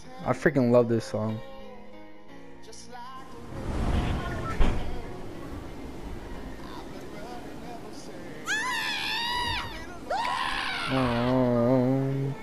I freaking love this song. Oh.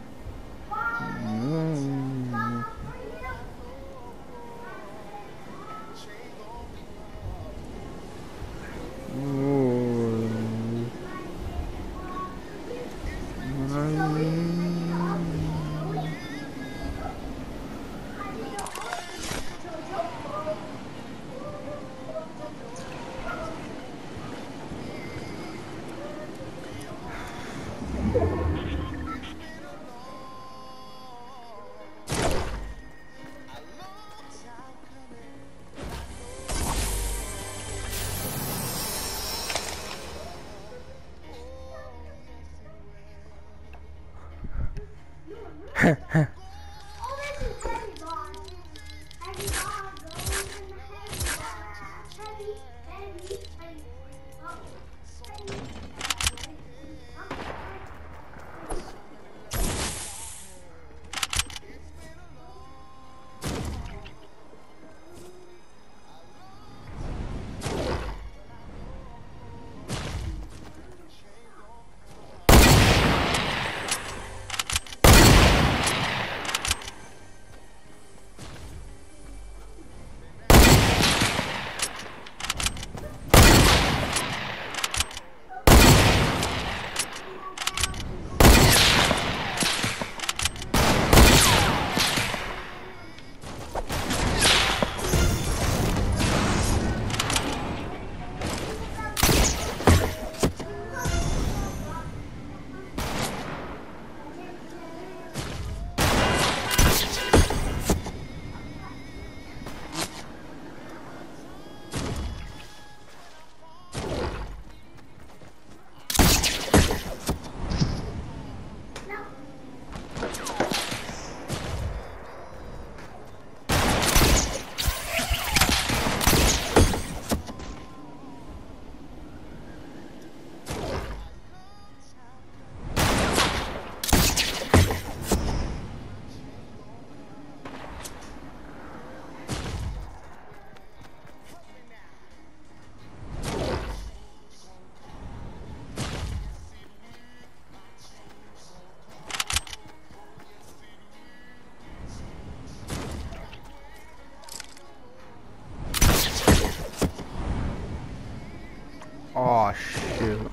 Oh shoot.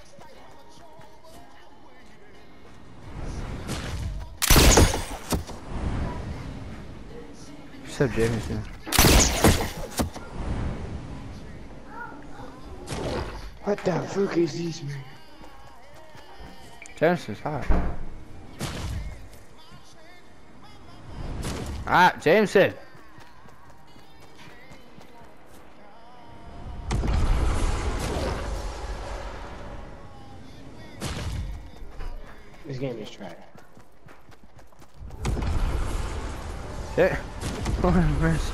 What's up, Jameson? What the fuck is this, man? Jameson's hot. Ah, Jameson! This game is trash. Shit. Lord have mercy.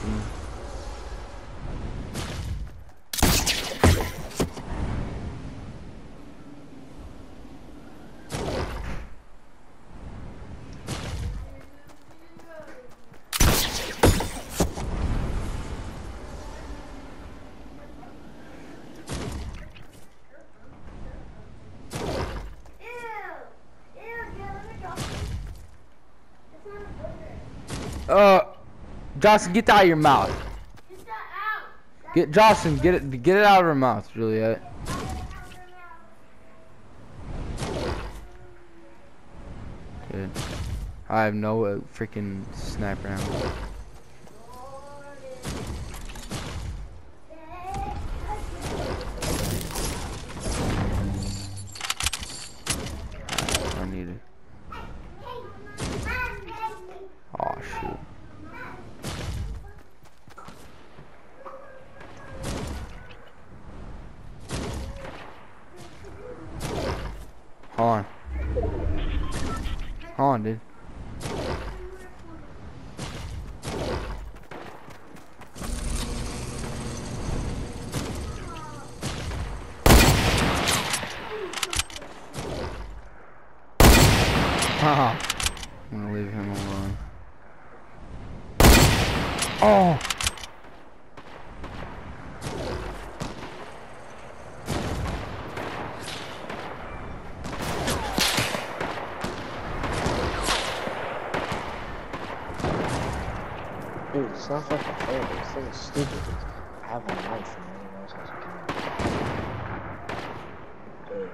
Jocelyn, get that out of your mouth. Get Jocelyn, get it out of her mouth, Juliet. Good. I have no freaking sniper ammo. I need it. Oh shoot. Hold on. Hold on, dude. Haha. I'm gonna leave him alone. Oh. Dude, it's not fucking fair. This thing is stupid. I have a knife and no one else has a gun.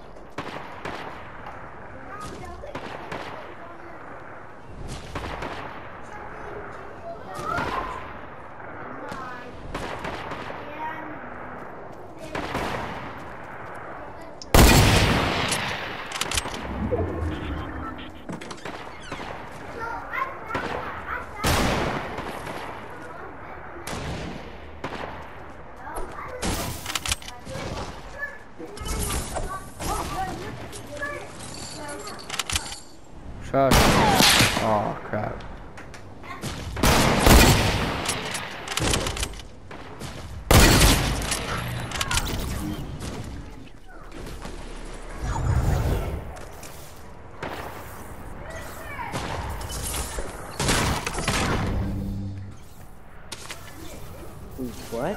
Shush. Oh crap. What?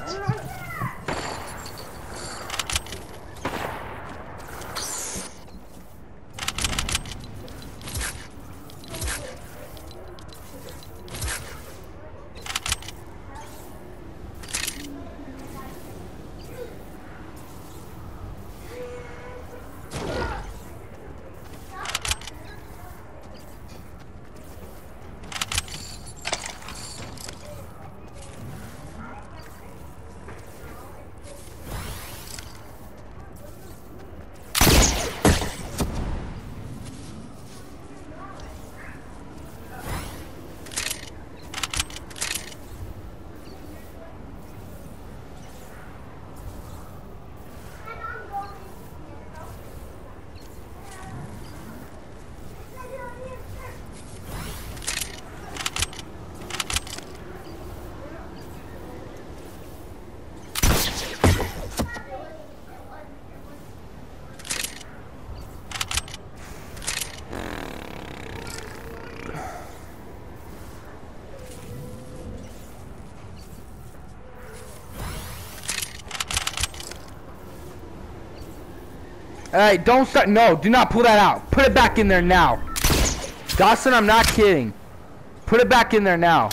Hey, don't start. No, do not pull that out. Put it back in there now. Dawson, I'm not kidding. Put it back in there now.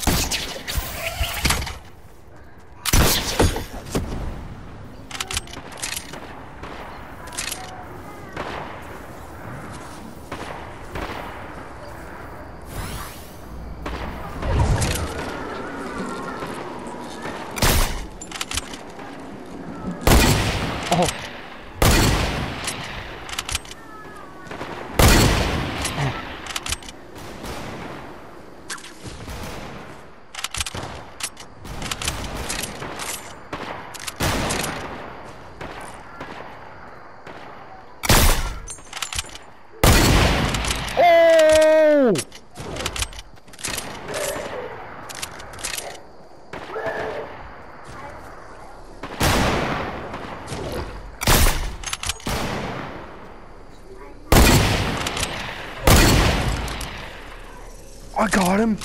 Oh. I got him.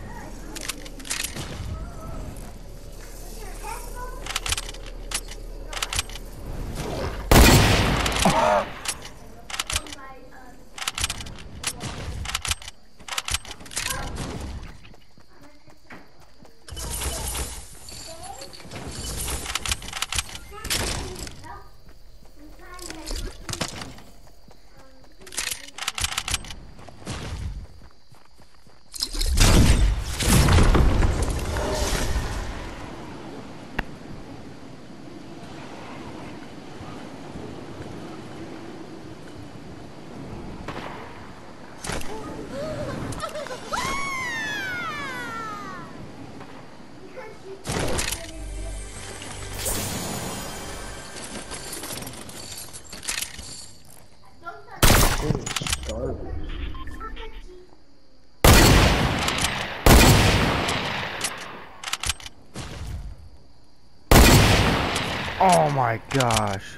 Oh my gosh.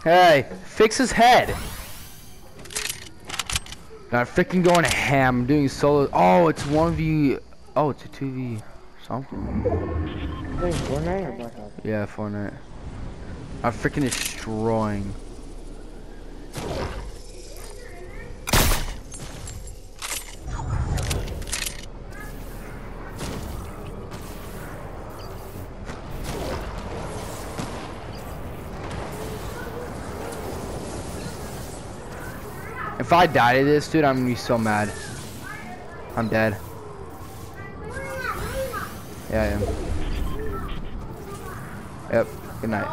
Hey, fix his head. I'm freaking going ham. I'm doing solo. Oh, it's 1v. Oh, it's a 2v something. Wait, Fortnite or Black Ops? Yeah, Fortnite. I'm freaking destroying. If I die to this, dude, I'm gonna be so mad. I'm dead. Yeah, I am. Yep. Good night.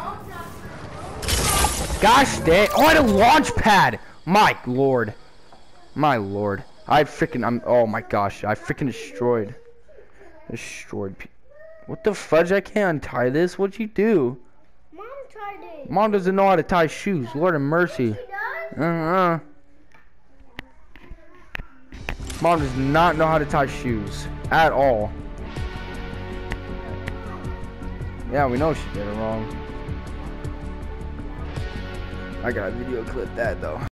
Gosh dang! Oh, I had a launch pad. My lord. My lord. Oh my gosh! I freaking destroyed. What the fudge? I can't untie this. What'd you do? Mom tried it. Mom doesn't know how to tie shoes. Lord have mercy. She does? Mom does not know how to tie shoes at all. Yeah, we know she did it wrong. I gotta video clip that though.